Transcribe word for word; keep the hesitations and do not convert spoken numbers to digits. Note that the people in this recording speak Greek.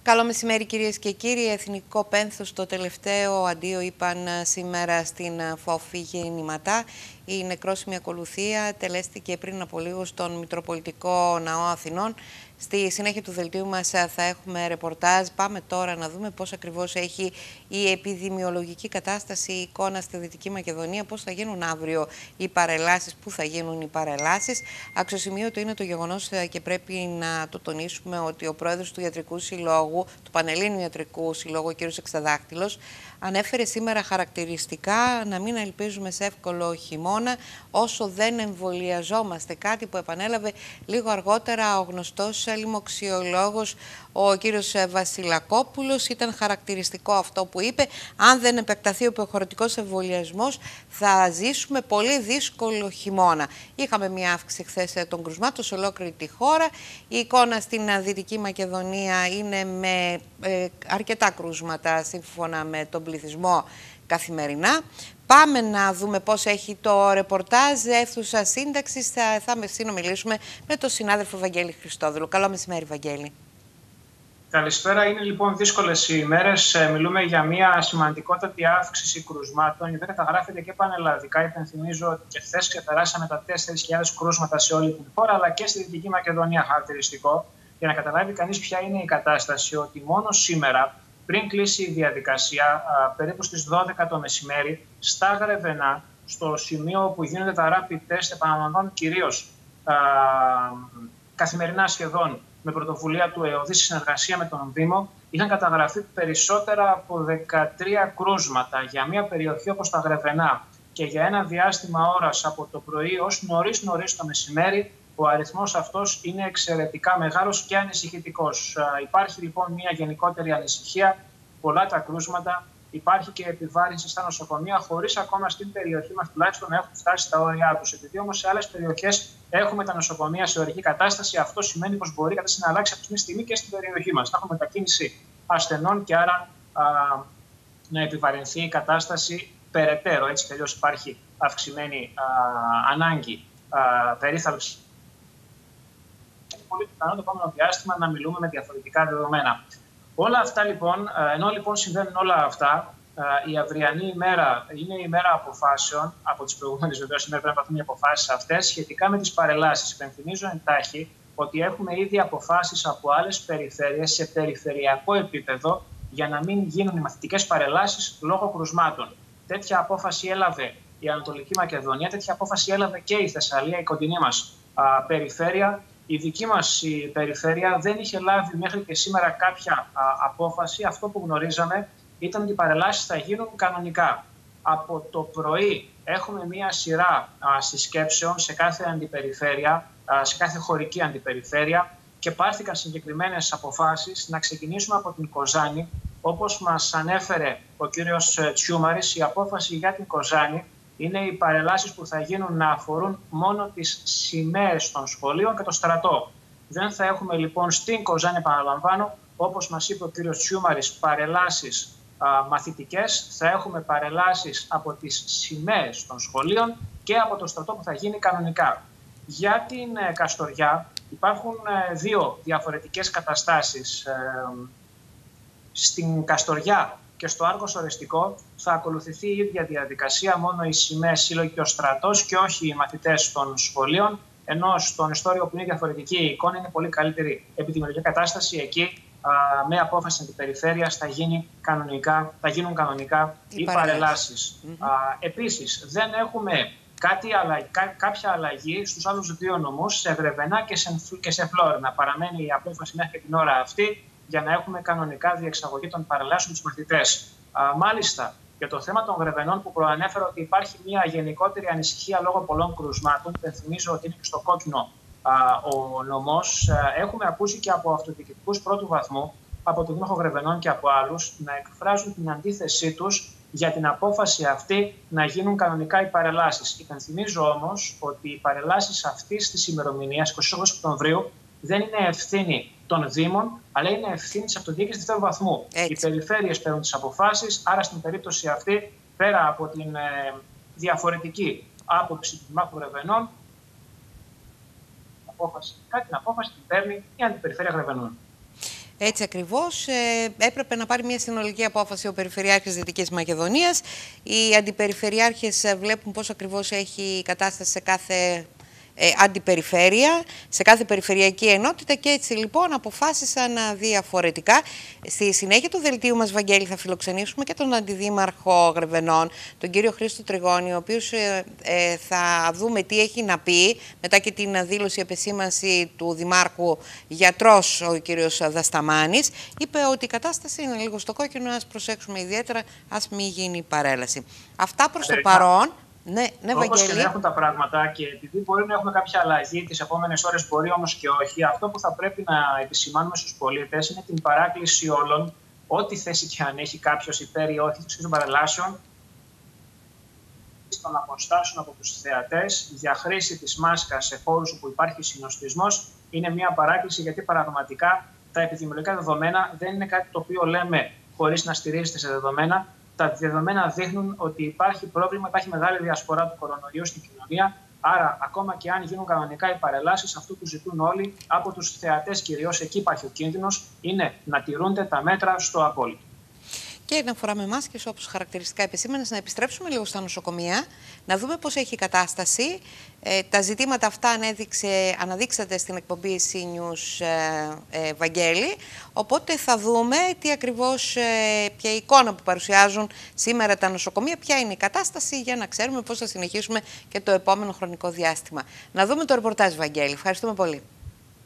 Καλό μεσημέρι κυρίες και κύριοι. Εθνικό πένθος, το τελευταίο αντίο είπαν σήμερα στην Φόφη γεννηματά. Η νεκρόσιμη ακολουθία τελέστηκε πριν από λίγο στον Μητροπολιτικό Ναό Αθηνών. Στη συνέχεια του δελτίου μας θα έχουμε ρεπορτάζ. Πάμε τώρα να δούμε πώς ακριβώς έχει η επιδημιολογική κατάσταση, η εικόνα στη Δυτική Μακεδονία, πώς θα γίνουν αύριο οι παρελάσεις, πού θα γίνουν οι παρελάσεις. Αξιοσημείωτο είναι το γεγονός και πρέπει να το τονίσουμε ότι ο πρόεδρος του Ιατρικού Συλλόγου, του Πανελλήνιου Ιατρικού Συλλόγου, ο κ. Εξαδάκτυλος, ανέφερε σήμερα χαρακτηριστικά να μην ελπίζουμε σε εύκολο χειμώνα όσο δεν εμβολιαζόμαστε. Κάτι που επανέλαβε λίγο αργότερα ο γνωστός λοιμοξιολόγος, ο κύριος Βασιλακόπουλος. Ήταν χαρακτηριστικό αυτό που είπε. Αν δεν επεκταθεί ο υποχρεωτικός εμβολιασμός, θα ζήσουμε πολύ δύσκολο χειμώνα. Είχαμε μια αύξηση χθες των κρουσμάτων σε ολόκληρη τη χώρα. Η εικόνα στην Δυτική Μακεδονία είναι με ε, αρκετά κρούσματα σύμφωνα με τον πληθυσμό καθημερινά. Πάμε να δούμε πώς έχει το ρεπορτάζ αίθουσα σύνταξης. Θα, θα συνομιλήσουμε με τον συνάδελφο Βαγγέλη Χριστόδουλο. Καλό μεσημέρι, Βαγγέλη. Καλησπέρα. Είναι λοιπόν δύσκολες οι ημέρες. Μιλούμε για μια σημαντικότατη αύξηση κρουσμάτων. Η καταγράφεται και πανελλαδικά. Υπενθυμίζω ότι και χθες ξεπεράσαμε τα τέσσερις χιλιάδες κρούσματα σε όλη την χώρα, αλλά και στη Δυτική Μακεδονία χαρακτηριστικό. Για να καταλάβει κανείς ποια είναι η κατάσταση, ότι μόνο σήμερα, πριν κλείσει η διαδικασία, περίπου στις δώδεκα το μεσημέρι, στα Γρεβενά, στο σημείο που γίνονται τα rapid test, επαναλαμβάνω κυρίως α, καθημερινά σχεδόν, με πρωτοβουλία του ΕΟΔΗ, στη συνεργασία με τον Δήμο, είχαν καταγραφεί περισσότερα από δεκατρία κρούσματα για μια περιοχή όπως τα Γρεβενά και για ένα διάστημα ώρας από το πρωί ως νωρίς νωρίς το μεσημέρι. Ο αριθμός αυτός είναι εξαιρετικά μεγάλος και ανησυχητικός. Υπάρχει λοιπόν μια γενικότερη ανησυχία, πολλά τα κρούσματα, υπάρχει και επιβάρυνση στα νοσοκομεία, χωρίς ακόμα στην περιοχή μας τουλάχιστον να έχουν φτάσει στα όρια τους. Επειδή όμως σε άλλες περιοχές έχουμε τα νοσοκομεία σε ορική κατάσταση, αυτό σημαίνει πως μπορεί η κατάσταση να αλλάξει από τη στιγμή και στην περιοχή μας. Να έχουμε μετακίνηση ασθενών και άρα α, να επιβαρυνθεί η κατάσταση περαιτέρω. Έτσι κι αλλιώς υπάρχει αυξημένη α, ανάγκη α, περίθαλψη. Είναι πολύ πιθανό το επόμενο διάστημα να μιλούμε με διαφορετικά δεδομένα. Όλα αυτά λοιπόν, ενώ λοιπόν συμβαίνουν όλα αυτά, η αυριανή ημέρα είναι η ημέρα αποφάσεων. Από τις προηγούμενες βεβαίως σήμερα πρέπει να πάρθουν οι αποφάσεις αυτές σχετικά με τις παρελάσεις. Υπενθυμίζω εντάχει ότι έχουμε ήδη αποφάσεις από άλλες περιφέρειες σε περιφερειακό επίπεδο για να μην γίνουν οι μαθητικές παρελάσεις λόγω κρουσμάτων. Τέτοια απόφαση έλαβε η Ανατολική Μακεδονία, τέτοια απόφαση έλαβε και η Θεσσαλία, η κοντινή μας α, περιφέρεια. Η δική μας η περιφέρεια δεν είχε λάβει μέχρι και σήμερα κάποια α, απόφαση. Αυτό που γνωρίζαμε ήταν ότι οι παρελάσεις θα γίνουν κανονικά. Από το πρωί έχουμε μία σειρά α, συσκέψεων σε κάθε αντιπεριφέρεια, α, σε κάθε χωρική αντιπεριφέρεια και πάρθηκαν συγκεκριμένες αποφάσεις να ξεκινήσουμε από την Κοζάνη. Όπως μας ανέφερε ο κύριος Τσιούμαρης, η απόφαση για την Κοζάνη είναι οι παρελάσεις που θα γίνουν να αφορούν μόνο τις σημαίες των σχολείων και το στρατό. Δεν θα έχουμε λοιπόν στην Κοζάνη, επαναλαμβάνω, όπως μας είπε ο κύριος Τσιούμαρης, παρελάσεις α, μαθητικές. Θα έχουμε παρελάσεις από τις σημαίες των σχολείων και από το στρατό που θα γίνει κανονικά. Για την ε, Καστοριά υπάρχουν ε, δύο διαφορετικές καταστάσεις. Ε, στην Καστοριά και στο Άργος Ορεστικό θα ακολουθηθεί η ίδια διαδικασία, μόνο οι σημαίες σύλλογοι και ο στρατός και όχι οι μαθητές των σχολείων. Ενώ στον Ιστόριο, που είναι διαφορετική η εικόνα, είναι πολύ καλύτερη επιδημιολογική κατάσταση. Εκεί α, με απόφαση αντιπεριφέρειας θα, γίνει κανονικά, θα γίνουν κανονικά οι, οι παρελάσεις. Mm-hmm. Επίσης, δεν έχουμε κάτι αλλα... κά... κάποια αλλαγή στους άλλους δύο νομούς, σε Γρεβενά και σε, και σε Φλόρινα. Παραμένει η απόφαση μέχρι και την ώρα αυτή, για να έχουμε κανονικά διεξαγωγή των παρελάσεων στους μαθητές. Α, μάλιστα, για το θέμα των Γρεβενών που προανέφερα ότι υπάρχει μια γενικότερη ανησυχία λόγω πολλών κρουσμάτων, θυμίζω ότι είναι και στο κόκκινο α, ο νομός, α, έχουμε ακούσει και από αυτοδιοικητικούς πρώτου βαθμού, από τον Δήμαρχο Γρεβενών και από άλλους, να εκφράζουν την αντίθεσή τους για την απόφαση αυτή να γίνουν κανονικά οι παρελάσεις. Υπενθυμίζω όμως ότι οι παρελάσεις αυτής της ημερομηνίας, είκοσι οκτώ Οκτωβρίου, δεν είναι ευθύνη των Δήμων, αλλά είναι ευθύνη της αυτοδιοίκησης δεύτερου βαθμού. Έτσι. Οι περιφέρειες παίρνουν τις αποφάσεις, άρα στην περίπτωση αυτή, πέρα από την ε, διαφορετική άποψη του Δημάρχου Γρεβενών, απόφαση, κάτι την απόφαση την παίρνει η Αντιπεριφέρεια Γρεβενών. Έτσι ακριβώς. Ε, έπρεπε να πάρει μια συνολική απόφαση ο Περιφερειάρχης Δυτικής Μακεδονίας. Οι αντιπεριφερειάρχες βλέπουν πώς ακριβώς έχει η κατάσταση σε κάθε ε, αντιπεριφέρεια, σε κάθε περιφερειακή ενότητα και έτσι λοιπόν αποφάσισαν διαφορετικά. Στη συνέχεια του δελτίου μας, Βαγγέλη, θα φιλοξενήσουμε και τον Αντιδήμαρχο Γρεβενών, τον κύριο Χρήστο Τριγώνη, ο οποίος ε, ε, θα δούμε τι έχει να πει μετά και την δήλωση επεσήμανση του Δημάρχου γιατρός, ο κύριος Δασταμάνης. Είπε ότι η κατάσταση είναι λίγο στο κόκκινο, ας προσέξουμε ιδιαίτερα, ας μην γίνει παρέλαση. Αυτά προς το παρόν. Ναι, ναι, όπως και να έχουν τα πράγματα και επειδή μπορεί να έχουμε κάποια αλλαγή τις επόμενες ώρες, μπορεί όμως και όχι, αυτό που θα πρέπει να επισημάνουμε στους πολίτες είναι την παράκληση όλων, ό,τι θέση και αν έχει κάποιος υπέρ ή όχι των παρελάσεων, να αποστάσουν από τους θεατές για χρήση της μάσκας σε χώρους όπου υπάρχει συνοστισμός. Είναι μια παράκληση γιατί πραγματικά τα επιδημιολογικά δεδομένα δεν είναι κάτι το οποίο λέμε χωρίς να στηρίζεται σε δεδομένα. Τα δεδομένα δείχνουν ότι υπάρχει πρόβλημα, υπάρχει μεγάλη διασπορά του κορονοϊού στην κοινωνία. Άρα, ακόμα και αν γίνουν κανονικά οι παρελάσεις, αυτό που ζητούν όλοι από τους θεατές, κυρίως εκεί υπάρχει ο κίνδυνος, είναι να τηρούνται τα μέτρα στο απόλυτο. Και να φοράμε μάσκες όπως χαρακτηριστικά επισήμανες, να επιστρέψουμε λίγο στα νοσοκομεία, να δούμε πώς έχει η κατάσταση. Ε, τα ζητήματα αυτά ανέδειξε, αναδείξατε στην εκπομπή Σι Νιους, ε, ε, Βαγγέλη. Οπότε θα δούμε τι ακριβώς, ε, ποια εικόνα που παρουσιάζουν σήμερα τα νοσοκομεία, ποια είναι η κατάσταση, για να ξέρουμε πώς θα συνεχίσουμε και το επόμενο χρονικό διάστημα. Να δούμε το ρεπορτάζ, Βαγγέλη. Ευχαριστούμε πολύ.